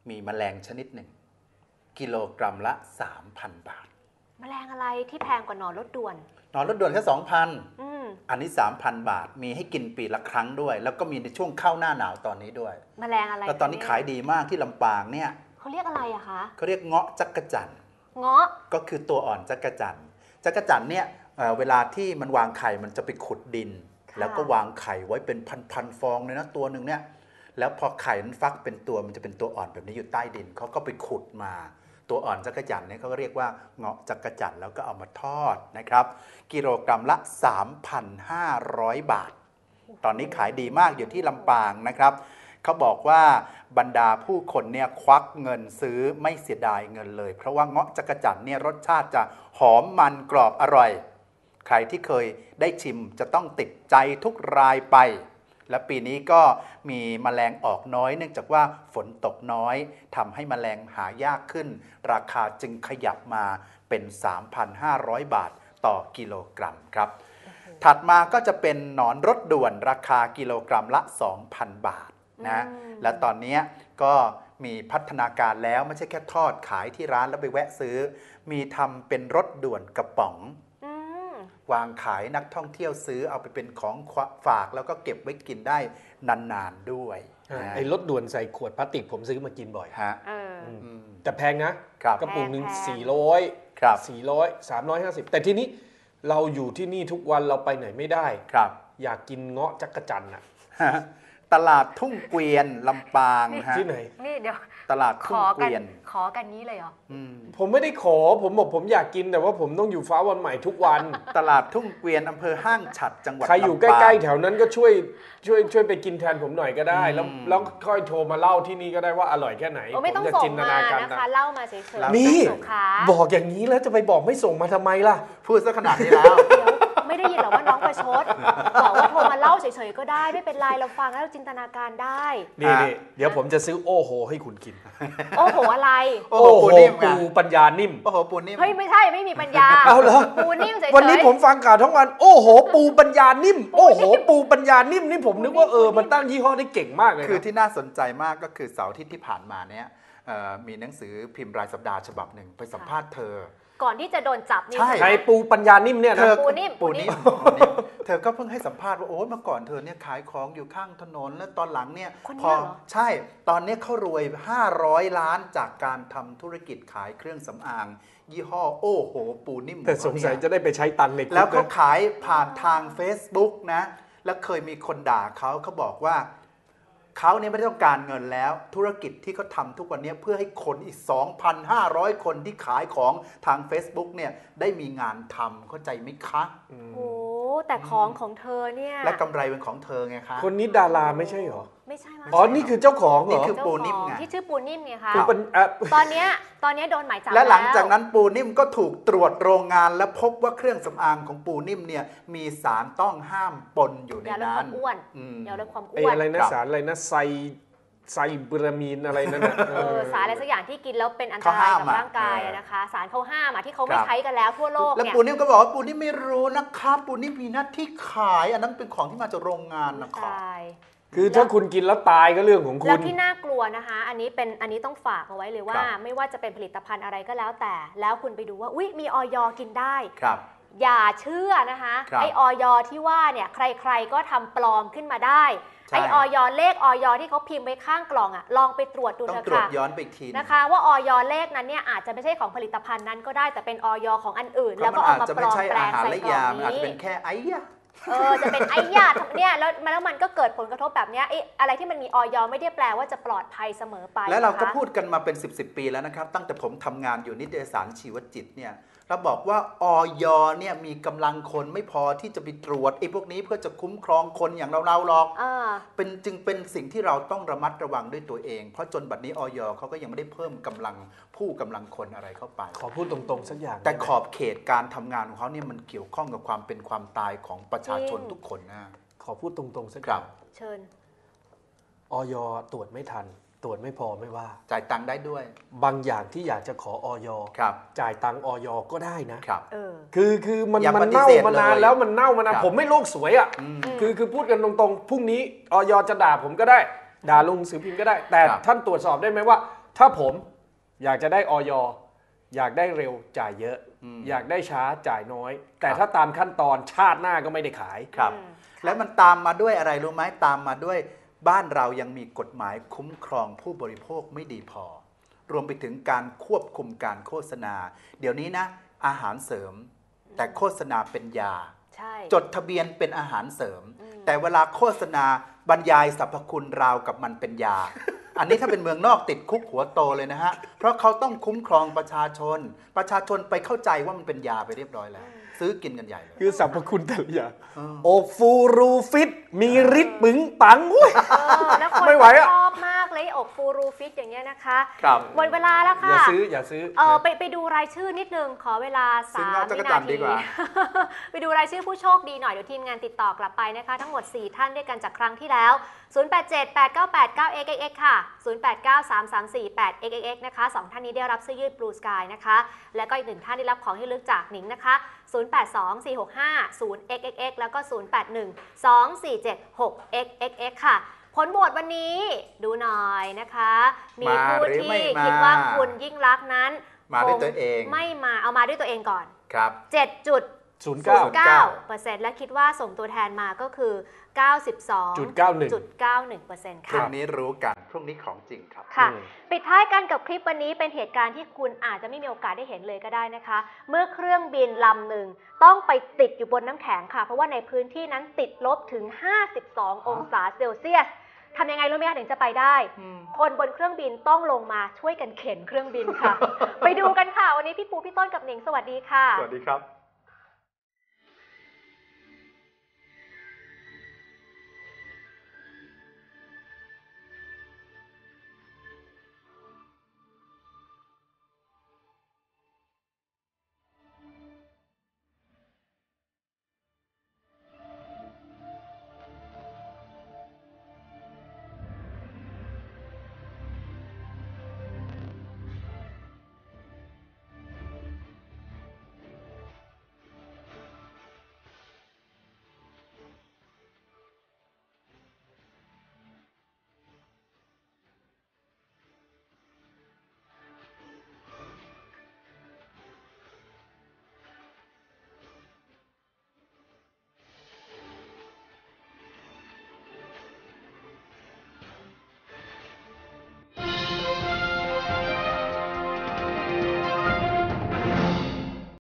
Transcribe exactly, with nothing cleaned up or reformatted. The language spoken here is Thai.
มีแมลงชนิดหนึ่งกิโลกรัมละ สามพัน บาทแมลงอะไรที่แพงกว่าหนอนรถด่วนหนอนรถด่วนแค่ สองพันอืมอันนี้ สามพัน บาทมีให้กินปีละครั้งด้วยแล้วก็มีในช่วงเข้าหน้าหนาวตอนนี้ด้วยแมลงอะไรแล้วตอนนี้ขายดีมากที่ลำปางเนี่ยเขาเรียกอะไรอะคะเขาเรียกเงาะจักจั่นเงาะก็คือตัวอ่อนจักจั่นจักจั่นเนี่ย เ, เวลาที่มันวางไข่มันจะไปขุดดินแล้วก็วางไข่ไว้เป็นพันๆฟองเลยนะตัวหนึ่งเนี่ยแล้วพอไข่มันฟักเป็นตัวมันจะเป็นตัวอ่อนแบบนี้อยู่ใต้ดินเขาก็ไปขุดมาตัวอ่อนจักจั่นเนี่ยเขาก็เรียกว่าเงาะจักจั่นแล้วก็เอามาทอดนะครับกิโลกรัมละ สามพันห้าร้อย บาทตอนนี้ขายดีมากอยู่ที่ลำปางนะครับเขาบอกว่าบรรดาผู้คนเนี่ยควักเงินซื้อไม่เสียดายเงินเลยเพราะว่าเงาะจักจั่นเนี่ยรสชาติจะหอมมันกรอบอร่อยใครที่เคยได้ชิมจะต้องติดใจทุกรายไปและปีนี้ก็มีแมลงออกน้อยเนื่องจากว่าฝนตกน้อยทำให้แมลงหายากขึ้นราคาจึงขยับมาเป็น สามพันห้าร้อย บาทต่อกิโลกรัมครับถัดมาก็จะเป็นหนอนรถด่วนราคากิโลกรัมละ สองพัน บาทนะและตอนนี้ก็มีพัฒนาการแล้วไม่ใช่แค่ทอดขายที่ร้านแล้วไปแวะซื้อมีทำเป็นรถด่วนกระป๋องวางขายนักท่องเที่ยวซื้อเอาไปเป็นของฝากแล้วก็เก็บไว้กินได้นานๆด้วยไอ้รถด่วนใส่ขวดพลาสติกผมซื้อมากินบ่อยฮะแต่แพงนะกระปุกหนึ่งสี่ร้อยครับสี่ร้อยสามร้อยห้าสิบแต่ทีนี้เราอยู่ที่นี่ทุกวันเราไปไหนไม่ได้ครับอยากกินเงาะจักจั่นอ่ะตลาดทุ่งเกวียนลำปางฮะที่ไหนนี่เดี๋ยวตลาดทุ่งเกวียนขอกันนี้เลยเหรอผมไม่ได้ขอผมบอกผมอยากกินแต่ว่าผมต้องอยู่ฟ้าวันใหม่ทุกวันตลาดทุ่งเกวียนอำเภอห้างฉัตรจังหวัดลำปางใครอยู่ใกล้ๆแถวนั้นก็ช่วยช่วยช่วยไปกินแทนผมหน่อยก็ได้แล้วแล้วค่อยโทรมาเล่าที่นี่ก็ได้ว่าอร่อยแค่ไหนไม่ต้องส่งมานะคะเล่ามาเฉยๆนี่บอกอย่างนี้แล้วจะไปบอกไม่ส่งมาทำไมล่ะพูดซะขนาดนี้แล้วไม่ได้ยินหรอว่าน้องประชดบอกว่าโทรมาเล่าเฉยๆก็ได้ไม่เป็นไรเราฟังแล้วจินตนาการได้นี่เดี๋ยวผมจะซื้อโอ้โหให้คุณกินโอ้โหอะไรโอ้โหปูนิ่มปูปัญญานิ่มโอ้โหปูนิ่มเฮ้ยไม่ใช่ไม่มีปัญญาเอาเหรอปูนิ่มเฉยๆวันนี้ผมฟังข่าวทั้งวันโอ้โหปูปัญญานิ่มโอ้โหปูปัญญานิ่มนี่ผมนึกว่าเออมันตั้งยี่ห้อได้เก่งมากเลยคือที่น่าสนใจมากก็คือเสาร์อาทิตย์ที่ผ่านมาเนี้ยมีหนังสือพิมพ์รายสัปดาห์ฉบับหนึ่งไปสัมภาษณ์เธอก่อนที่จะโดนจับนี่ใช่ปูปัญญานิ่มเนี่ยนะปูนิ่มปูนิ่มเธอก็เพิ่งให้สัมภาษณ์ว่าโอ้เมื่อก่อนเธอเนี่ยขายของอยู่ข้างถนนแล้วตอนหลังเนี่ยพอใช่ตอนนี้เขารวยห้าร้อยล้านจากการทำธุรกิจขายเครื่องสำอางยี่ห้อโอ้โหปูนิ่มแต่สงสัยจะได้ไปใช้ตังค์ในแล้วก็ขายผ่านทาง Facebook นะแล้วเคยมีคนด่าเขาเขาบอกว่าเขาเนี่ยไม่ต้องการเงินแล้วธุรกิจที่เขาทำทุกวันนี้เพื่อให้คนอีก สองพันห้าร้อย คนที่ขายของทาง Facebook เนี่ยได้มีงานทำเข้าใจไหมคะโอ้แต่ของของเธอเนี่ยและกำไรเป็นของเธอไงคะคนนี้ดาราไม่ใช่หรอไม่ใช่อ๋อนี่คือเจ้าของเหรอนี่คือปูนิ่มไงที่ชื่อปูนิ่มไงคะตอนเนี้ยตอนนี้โดนหมายจับและหลังจากนั้นปูนิ่มก็ถูกตรวจโรงงานและพบว่าเครื่องสำอางของปูนิ่มเนี่ยมีสารต้องห้ามปนอยู่ในนั้นยาลดความอ้วนยาลดความอ้วนอะไรนะสารอะไรนะไซไซบูรามีนอะไรนั่นนะเออสารอะไรสักอย่างที่กินแล้วเป็นอันตรายกับร่างกายนะคะสารเขาห้ามที่เขาไม่ใช้กันแล้วทั่วโลกเนี่ยแล้วปูนิ่มก็บอกว่าปูนิ่มไม่รู้นะครับปูนิ่มมีหน้าที่ขายอันนั้นเป็นของที่มาจากโรงงานนะครับคือถ้าคุณกินแล้วตายก็เรื่องของคุณแล้วที่น่ากลัวนะคะอันนี้เป็นอันนี้ต้องฝากเอาไว้เลยว่าไม่ว่าจะเป็นผลิตภัณฑ์อะไรก็แล้วแต่แล้วคุณไปดูว่าอุ๊ยมีออยกินได้อย่าเชื่อนะคะไอออยที่ว่าเนี่ยใครๆก็ทำปลอมขึ้นมาได้ไอออยเลขออยที่เขาพิมพ์ไว้ข้างกล่องอ่ะลองไปตรวจดูนะคะต้องตรวจย้อนไปอีกทีนะคะว่าออยเลขนั้นเนี่ยอาจจะไม่ใช่ของผลิตภัณฑ์นั้นก็ได้แต่เป็นออยของอันอื่นแล้วก็เอามาปลอมแปลงใส่กล่องนี้อาจจะเป็นแค่ไอ้ยาเออจะเป็นไอ้ยาเนี่ยแล้วแล้วมันก็เกิดผลกระทบแบบนี้ไอ้อะไรที่มันมีออยไม่ได้แปลว่าจะปลอดภัยเสมอไปแล้วเราก็พูดกันมาเป็นสิบสิบปีแล้วนะครับตั้งแต่ผมทำงานอยู่นิตยสารชีวจิตเนี่ยเราบอกว่าออยเนี่ยมีกำลังคนไม่พอที่จะไปตรวจไอ้พวกนี้เพื่อจะคุ้มครองคนอย่างเราเราหรอกเป็นจึงเป็นสิ่งที่เราต้องระมัดระวังด้วยตัวเองเพราะจนบัดนี้ออยเขาก็ยังไม่ได้เพิ่มกำลังผู้กำลังคนอะไรเข้าไปขอพูดตรงๆสักอย่างแต่ขอบเขตการทำงานของเขาเนี่ยมันเกี่ยวข้องกับความเป็นความตายของประชาชนทุกคนนะขอพูดตรงๆสักอย่างเชิญออยตรวจไม่ทันตรวจไม่พอไม่ว่าจ่ายตังค์ได้ด้วยบางอย่างที่อยากจะขอออยจ่ายตังค์ออยก็ได้นะครับเออคือคือมันมันเน่ามานานแล้วมันเน่ามานานผมไม่โลกสวยอ่ะคือคือพูดกันตรงๆพรุ่งนี้ออยจะด่าผมก็ได้ด่าลงสื่อพิมพ์ก็ได้แต่ท่านตรวจสอบได้ไหมว่าถ้าผมอยากจะได้ออยอยากได้เร็วจ่ายเยอะอืมอยากได้ช้าจ่ายน้อย แต่ครับถ้าตามขั้นตอนชาติหน้าก็ไม่ได้ขายครับอืมแล้วมันตามมาด้วยอะไรรู้ไหมตามมาด้วยบ้านเรายังมีกฎหมายคุ้มครองผู้บริโภคไม่ดีพอ รวมไปถึงการควบคุมการโฆษณา เดี๋ยวนี้นะอาหารเสริม แต่โฆษณาเป็นยาใช่จดทะเบียนเป็นอาหารเสริมอืมแต่เวลาโฆษณาบรรยายสรรพคุณราวกับมันเป็นยา อันนี้ถ้าเป็นเมืองนอกติดคุกหัวโตเลยนะฮะ เพราะเขาต้องคุ้มครองประชาชน ประชาชนไปเข้าใจว่ามันเป็นยาไปเรียบร้อยแล้ว ซื้อกินกันใหญ่เลยคือสรรพคุณแต่ละอย่างเออโอฟูรูฟิตมีฤทธิ์ปึงปังอุ้ยเออแล้วคนไม่ไหวอะชอบมากเลยอกฟูรูฟิตอย่างเงี้ยนะคะครับหมดเวลาแล้วอค่ะย่าซื้ออย่าซื้อเออไปไปดูรายชื่อนิดนึงขอเวลาซื้สาอมเงาจักวิรจันานทร์ดีทีกว่าไปดูรายชื่อผู้โชคดีหน่อยเดี๋ยวทีมงานติดต่อกลับไปนะคะ ทั้งหมดสี่ท่านด้วยกันจากครั้งที่แล้ว ศูนย์ แปด เจ็ด แปด เก้า แปด เก้า เอ็กซ์ เอ็กซ์ เอ็กซ์ ค่ะ ศูนย์ แปด เก้า สาม สาม สี่ แปด เอ็กซ์ เอ็กซ์ เอ็กซ์ นะคะสองท่านนี้ได้รับเสื้อยืด Blue Sky นะคะแล้วก็อีกหนึ่งท่านได้รับของที่ระลึกจากหนิงนะคะ ศูนย์ แปด สอง สี่ หก ห้า ศูนย์ เอ็กซ์ เอ็กซ์ เอ็กซ์ แล้วก็ ศูนย์ แปด หนึ่ง สอง สี่ เจ็ด หก เอ็กซ์ เอ็กซ์ เอ็กซ์ ค่ะ ผลโหวตวันนี้ดูหน่อยนะคะ มีผู้มาหรือที่ไม่มาคิดว่าคุณยิ่งรักษณ์นั้นมาด้วยตัวเองไม่มาเอามาด้วยตัวเองก่อนครับเจ็ดจุดศูนย์เก้าเก้าเปอร์เซ็นต์และคิดว่าส่งตัวแทนมาก็คือ เก้าสิบสองจุดเก้าหนึ่งจุดเก้าหนึ่งเปอร์เซ็นต์พรุ่ค่ะงนี้รู้กัน พรุ่งนี้ของจริงครับค่ะอืมปิดท้ายกันกับคลิปวันนี้เป็นเหตุการณ์ที่คุณอาจจะไม่มีโอกาสได้เห็นเลยก็ได้นะคะ เมื่อเครื่องบินลำหนึ่งต้องไปติดอยู่บนน้ำแข็งค่ะ เพราะว่าในพื้นที่นั้นติดลบถึง ห้าสิบสอง องศาเซลเซียสทำยังไงรู้ไหมคะถึงจะไปได้ คนบนเครื่องบินต้องลงมาช่วยกันเข็นเครื่องบินค่ะ ไปดูกันค่ะ วันนี้พี่ปูพี่ต้นกับหนิงสวัสดีค่ะสวัสดีครับ